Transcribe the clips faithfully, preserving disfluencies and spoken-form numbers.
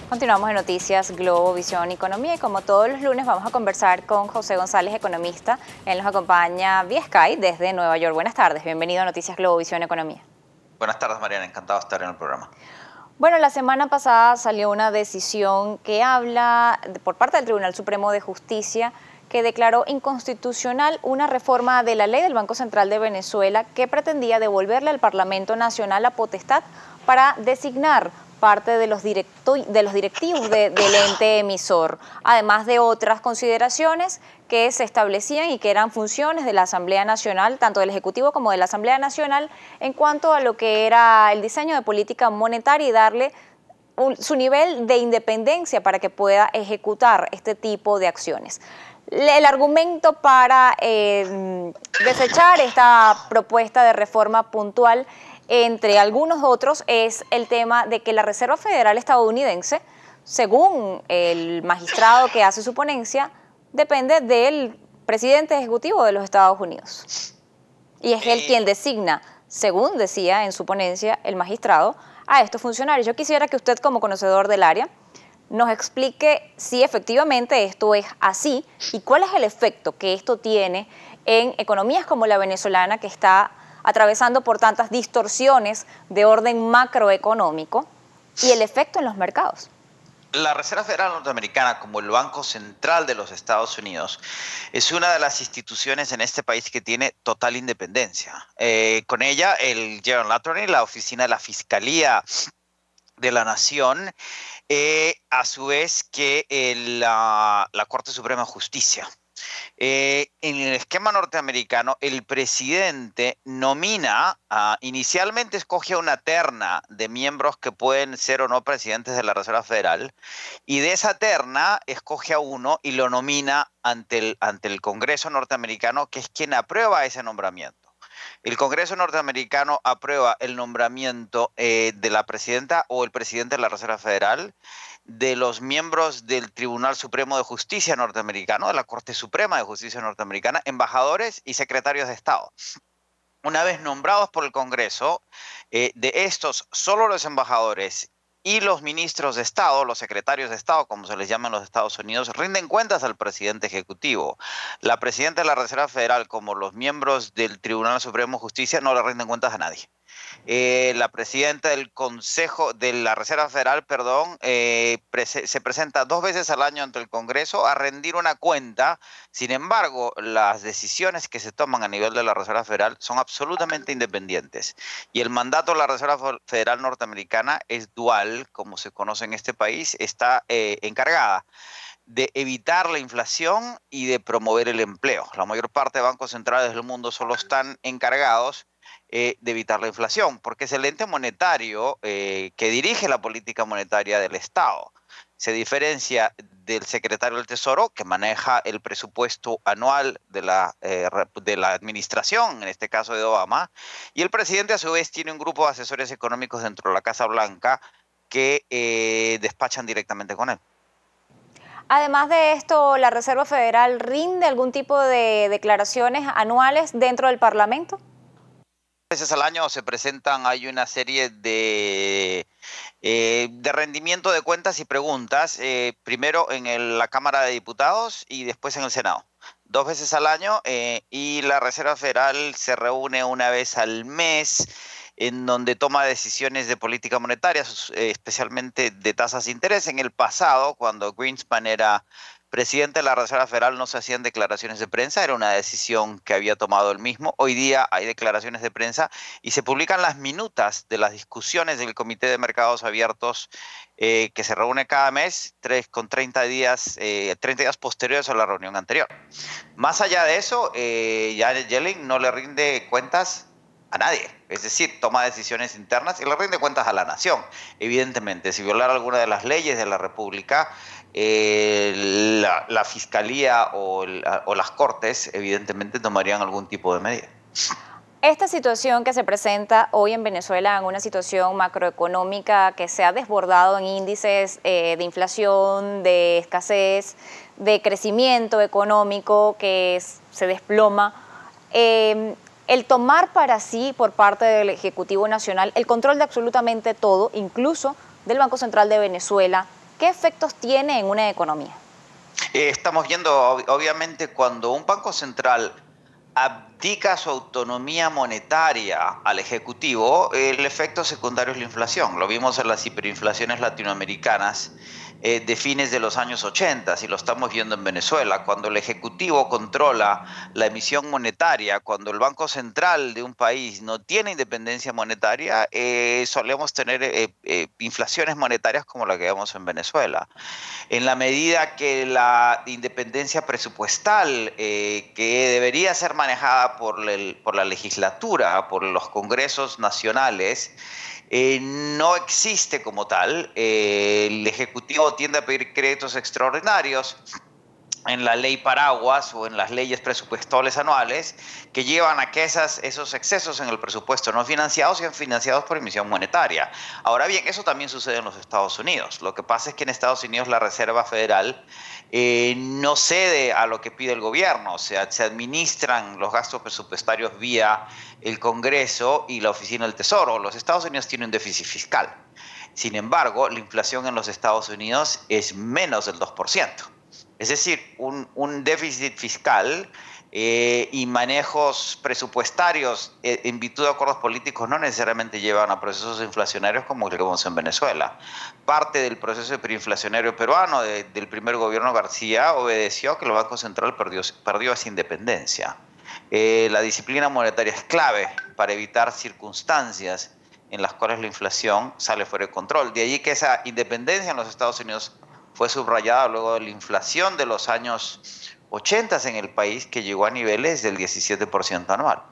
Continuamos en Noticias Globo, Visión y Economía y como todos los lunes vamos a conversar con José González, economista. Él nos acompaña vía Skype desde Nueva York. Buenas tardes, bienvenido a Noticias Globo, Visión y Economía. Buenas tardes, Mariana, encantado de estar en el programa. Bueno, la semana pasada salió una decisión que habla por parte del Tribunal Supremo de Justicia que declaró inconstitucional una reforma de la ley del Banco Central de Venezuela que pretendía devolverle al Parlamento Nacional la potestad para designar parte de los, directo, de los directivos de, del ente emisor, además de otras consideraciones que se establecían y que eran funciones de la Asamblea Nacional, tanto del Ejecutivo como de la Asamblea Nacional, en cuanto a lo que era el diseño de política monetaria y darle un, su nivel de independencia para que pueda ejecutar este tipo de acciones. El argumento para eh, desechar esta propuesta de reforma puntual, entre algunos otros, es el tema de que la Reserva Federal estadounidense, según el magistrado que hace su ponencia, depende del presidente ejecutivo de los Estados Unidos. Y es él quien designa, según decía en su ponencia el magistrado, a estos funcionarios. Yo quisiera que usted, como conocedor del área, nos explique si efectivamente esto es así y cuál es el efecto que esto tiene en economías como la venezolana, que está atravesando por tantas distorsiones de orden macroeconómico, y el efecto en los mercados. La Reserva Federal Norteamericana, como el Banco Central de los Estados Unidos, es una de las instituciones en este país que tiene total independencia. Eh, con ella, el General Attorney, la Oficina de la Fiscalía de la Nación, eh, a su vez que el, la, la Corte Suprema de Justicia. Eh, en el esquema norteamericano, el presidente nomina, uh, inicialmente escoge una terna de miembros que pueden ser o no presidentes de la Reserva Federal, y de esa terna escoge a uno y lo nomina ante el, ante el Congreso norteamericano, que es quien aprueba ese nombramiento. El Congreso norteamericano aprueba el nombramiento eh, de la presidenta o el presidente de la Reserva Federal, de los miembros del Tribunal Supremo de Justicia norteamericano, de la Corte Suprema de Justicia norteamericana, embajadores y secretarios de Estado. Una vez nombrados por el Congreso, eh, de estos, solo los embajadores y los ministros de Estado, los secretarios de Estado, como se les llama en los Estados Unidos, rinden cuentas al presidente ejecutivo. La presidenta de la Reserva Federal, como los miembros del Tribunal Supremo de Justicia, no le rinden cuentas a nadie. Eh, la presidenta del Consejo de la Reserva Federal, perdón, eh, prese se presenta dos veces al año ante el Congreso a rendir una cuenta. Sin embargo, las decisiones que se toman a nivel de la Reserva Federal son absolutamente independientes. Y el mandato de la Reserva Federal norteamericana es dual, como se conoce en este país, está eh, encargada de evitar la inflación y de promover el empleo. La mayor parte de bancos centrales del mundo solo están encargados Eh, de evitar la inflación, porque es el ente monetario eh, que dirige la política monetaria del Estado. Se diferencia del secretario del Tesoro, que maneja el presupuesto anual de la, eh, de la administración, en este caso de Obama, y el presidente a su vez tiene un grupo de asesores económicos dentro de la Casa Blanca que eh, despachan directamente con él. Además de esto, ¿la Reserva Federal rinde algún tipo de declaraciones anuales dentro del Parlamento? Veces al año se presentan, hay una serie de, eh, de rendimiento de cuentas y preguntas, eh, primero en el, la Cámara de Diputados y después en el Senado. Dos veces al año eh, y la Reserva Federal se reúne una vez al mes en donde toma decisiones de política monetaria, eh, especialmente de tasas de interés. En el pasado, cuando Greenspan era presidente de la Reserva Federal, no se hacían declaraciones de prensa, era una decisión que había tomado él mismo. Hoy día hay declaraciones de prensa y se publican las minutas de las discusiones del Comité de Mercados Abiertos eh, que se reúne cada mes tres, con treinta días, eh, treinta días posteriores a la reunión anterior. Más allá de eso, eh, Janet Yellen no le rinde cuentas a nadie, es decir, toma decisiones internas y le rinde cuentas a la nación. Evidentemente, si violara alguna de las leyes de la República, eh, la, la Fiscalía o, la, o las Cortes evidentemente tomarían algún tipo de medida. Esta situación que se presenta hoy en Venezuela, en una situación macroeconómica que se ha desbordado en índices eh, de inflación, de escasez, de crecimiento económico que es, se desploma, eh, el tomar para sí por parte del Ejecutivo Nacional el control de absolutamente todo, incluso del Banco Central de Venezuela, ¿Qué efectos tiene en una economía? Eh, estamos viendo, obviamente, cuando un banco central abdica su autonomía monetaria al Ejecutivo, el efecto secundario es la inflación. Lo vimos en las hiperinflaciones latinoamericanas eh, de fines de los años ochenta y lo estamos viendo en Venezuela. Cuando el Ejecutivo controla la emisión monetaria, cuando el Banco Central de un país no tiene independencia monetaria, eh, solemos tener eh, eh, inflaciones monetarias como la que vemos en Venezuela. En la medida que la independencia presupuestal, eh, que debería ser manejada por, el, por la legislatura, por los congresos nacionales, eh, no existe como tal. Eh, el Ejecutivo tiende a pedir créditos extraordinarios en la ley paraguas o en las leyes presupuestales anuales que llevan a que esas, esos excesos en el presupuesto no financiados sean financiados por emisión monetaria. Ahora bien, eso también sucede en los Estados Unidos. Lo que pasa es que en Estados Unidos la Reserva Federal eh, no cede a lo que pide el gobierno, o sea, se administran los gastos presupuestarios vía el Congreso y la Oficina del Tesoro. Los Estados Unidos tienen un déficit fiscal. Sin embargo, la inflación en los Estados Unidos es menos del dos por ciento. Es decir, un, un déficit fiscal eh, y manejos presupuestarios eh, en virtud de acuerdos políticos no necesariamente llevan a procesos inflacionarios como el que vemos en Venezuela. Parte del proceso hiperinflacionario peruano de, del primer gobierno García obedeció que el Banco Central perdió, perdió esa independencia. Eh, la disciplina monetaria es clave para evitar circunstancias en las cuales la inflación sale fuera de control. De allí que esa independencia en los Estados Unidos fue subrayada luego de la inflación de los años ochenta en el país, que llegó a niveles del diecisiete por ciento anual.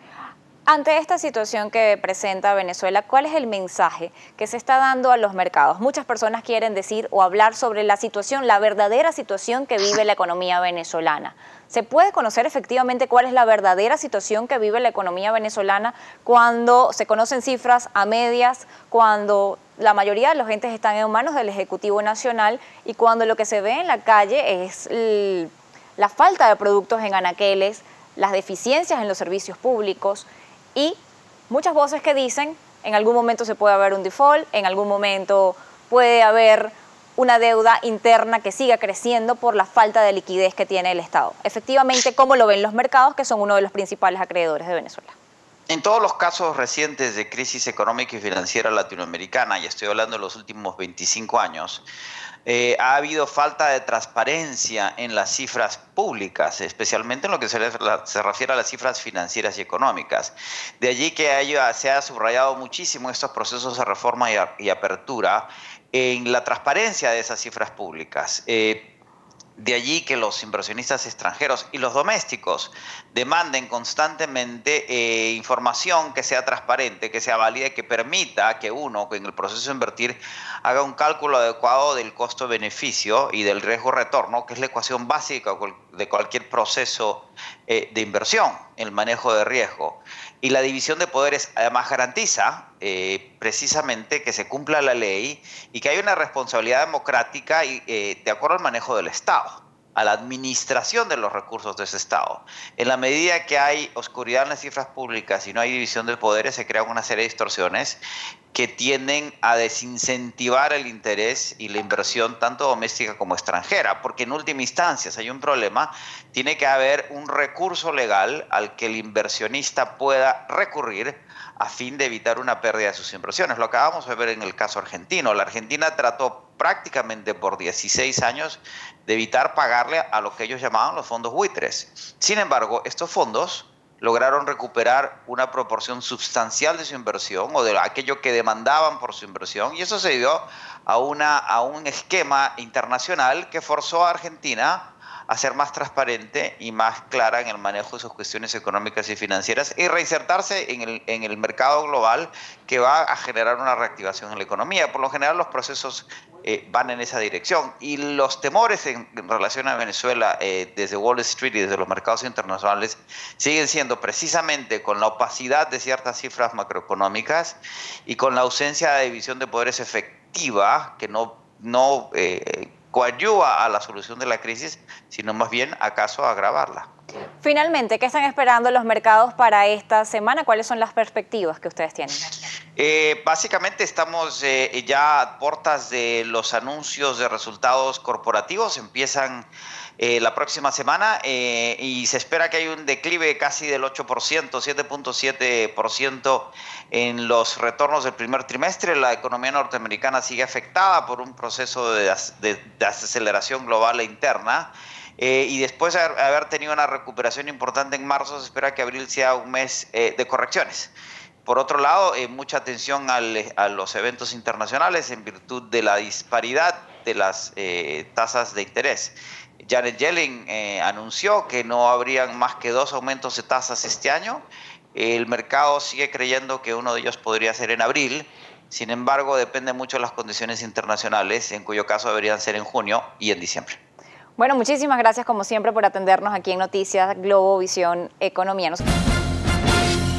Ante esta situación que presenta Venezuela, ¿cuál es el mensaje que se está dando a los mercados? Muchas personas quieren decir o hablar sobre la situación, la verdadera situación que vive la economía venezolana. ¿Se puede conocer efectivamente cuál es la verdadera situación que vive la economía venezolana cuando se conocen cifras a medias, cuando la mayoría de los entes están en manos del Ejecutivo Nacional y cuando lo que se ve en la calle es el, la falta de productos en anaqueles, las deficiencias en los servicios públicos y muchas voces que dicen en algún momento se puede haber un default, en algún momento puede haber una deuda interna que siga creciendo por la falta de liquidez que tiene el Estado? Efectivamente, ¿cómo lo ven los mercados, que son uno de los principales acreedores de Venezuela? En todos los casos recientes de crisis económica y financiera latinoamericana, y estoy hablando de los últimos veinticinco años, eh, ha habido falta de transparencia en las cifras públicas, especialmente en lo que se, le, se refiere a las cifras financieras y económicas. De allí que haya, se ha subrayado muchísimo estos procesos de reforma y, a, y apertura en la transparencia de esas cifras públicas. Eh, De allí que los inversionistas extranjeros y los domésticos demanden constantemente eh, información que sea transparente, que sea válida, que permita que uno, en el proceso de invertir, haga un cálculo adecuado del costo-beneficio y del riesgo-retorno, que es la ecuación básica de cualquier proceso eh, de inversión, el manejo de riesgo. Y la división de poderes además garantiza eh, precisamente que se cumpla la ley y que hay una responsabilidad democrática y, eh, de acuerdo al manejo del Estado, a la administración de los recursos de ese Estado. En la medida que hay oscuridad en las cifras públicas y no hay división de poderes, se crean una serie de distorsiones que tienden a desincentivar el interés y la inversión tanto doméstica como extranjera, porque en última instancia, si hay un problema, tiene que haber un recurso legal al que el inversionista pueda recurrir a fin de evitar una pérdida de sus inversiones. Lo acabamos de ver en el caso argentino. La Argentina trató prácticamente por dieciséis años de evitar pagarle a lo que ellos llamaban los fondos buitres. Sin embargo, estos fondos lograron recuperar una proporción sustancial de su inversión o de aquello que demandaban por su inversión, y eso se debió a, una, a un esquema internacional que forzó a Argentina a ser más transparente y más clara en el manejo de sus cuestiones económicas y financieras y reinsertarse en el, en el mercado global, que va a generar una reactivación en la economía. Por lo general los procesos eh, van en esa dirección, y los temores en, en relación a Venezuela eh, desde Wall Street y desde los mercados internacionales siguen siendo precisamente con la opacidad de ciertas cifras macroeconómicas y con la ausencia de división de poderes efectiva que no, no eh, coadyuva a la solución de la crisis, sino más bien acaso a agravarla. Finalmente, ¿qué están esperando los mercados para esta semana? ¿Cuáles son las perspectivas que ustedes tienen? Eh, básicamente estamos eh, ya a puertas de los anuncios de resultados corporativos. Empiezan eh, la próxima semana eh, y se espera que haya un declive casi del ocho por ciento, siete punto siete por ciento en los retornos del primer trimestre. La economía norteamericana sigue afectada por un proceso de, de, de desaceleración global e interna. Eh, y después de haber tenido una recuperación importante en marzo, se espera que abril sea un mes eh, de correcciones. Por otro lado, eh, mucha atención al, a los eventos internacionales en virtud de la disparidad de las eh, tasas de interés. Janet Yellen eh, anunció que no habrían más que dos aumentos de tasas este año. El mercado sigue creyendo que uno de ellos podría ser en abril. Sin embargo, depende mucho de las condiciones internacionales, en cuyo caso deberían ser en junio y en diciembre. Bueno, muchísimas gracias como siempre por atendernos aquí en Noticias Globovisión Economía. Nos...